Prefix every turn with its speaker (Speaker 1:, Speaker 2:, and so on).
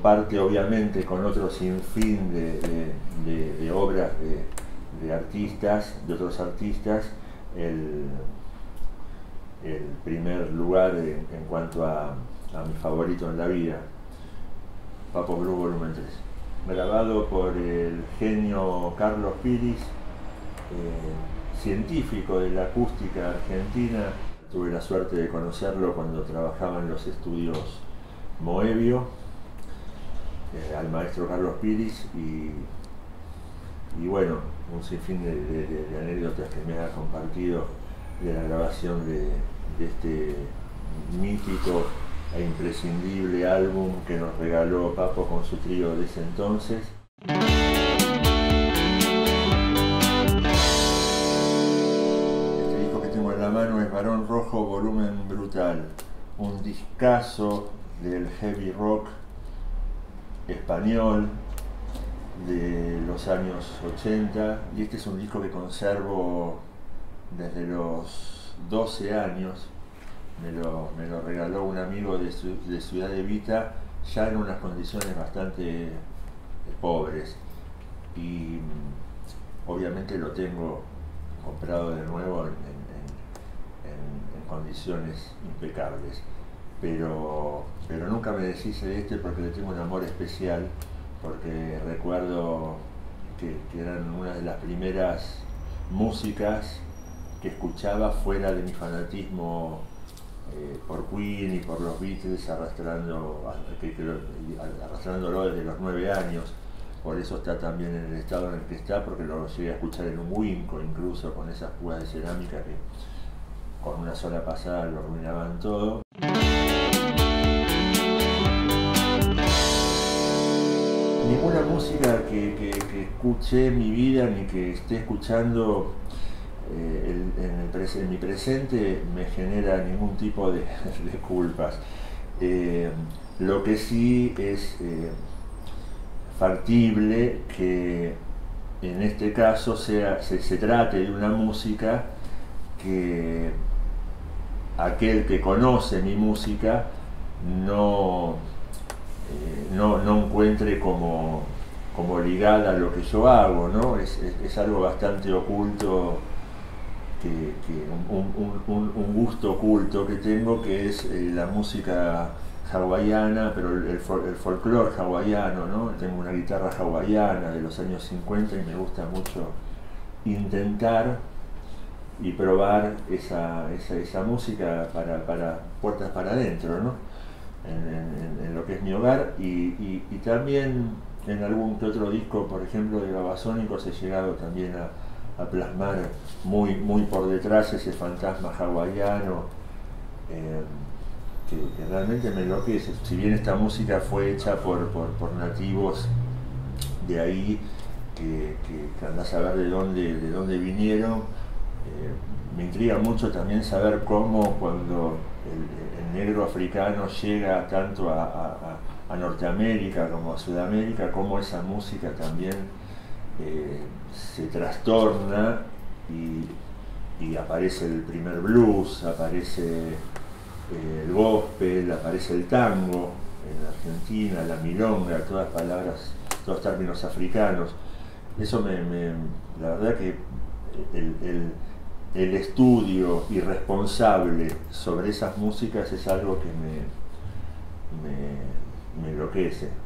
Speaker 1: comparte obviamente con otro sinfín de obras de artistas, de otros artistas, el primer lugar en cuanto a mi favorito en la vida, Papo Blues Volumen 3. Grabado por el genio Carlos Piris, científico de la acústica argentina. Tuve la suerte de conocerlo cuando trabajaba en los estudios Moebio, al maestro Carlos Piris, y bueno, un sinfín de anécdotas que me ha compartido de la grabación de este mítico e imprescindible álbum que nos regaló Papo con su trío de ese entonces. Este disco que tengo en la mano es Barón Rojo Volumen Brutal, un discazo del heavy rock español de los años 80, y este es un disco que conservo desde los 12 años. Me lo regaló un amigo de Ciudad Evita, ya en unas condiciones bastante pobres, y obviamente lo tengo comprado de nuevo en condiciones impecables, pero nunca me deshice de este porque le tengo un amor especial, porque recuerdo que eran una de las primeras músicas que escuchaba fuera de mi fanatismo por Queen y por los Beatles, arrastrándolo desde los 9 años. Por eso está también en el estado en el que está, porque lo llegué a escuchar en un Winco, incluso con esas púas de cerámica que con una sola pasada lo arruinaban todo. Ninguna música que escuché en mi vida ni que esté escuchando en mi presente me genera ningún tipo de culpas. Lo que sí es factible que en este caso se trate de una música que aquel que conoce mi música no encuentre como ligada a lo que yo hago, ¿no? Es algo bastante oculto, un gusto oculto que tengo, que es la música hawaiana, pero el folclore hawaiano, ¿no? Tengo una guitarra hawaiana de los años 50 y me gusta mucho intentar y probar esa música para puertas para adentro, ¿no? En lo que es mi hogar, y también en algún que otro disco, por ejemplo de Babasónicos, he llegado también a plasmar muy por detrás ese fantasma hawaiano que realmente me enloquece. Si bien esta música fue hecha por nativos de ahí, que andás a ver de dónde vinieron, me intriga mucho también saber cómo cuando el negro africano llega tanto a Norteamérica como a Sudamérica, cómo esa música también se trastorna y aparece el primer blues, aparece el gospel, aparece el tango en Argentina, la milonga, todas palabras, todos términos africanos. Eso la verdad que el estudio irresponsable sobre esas músicas es algo que me enloquece.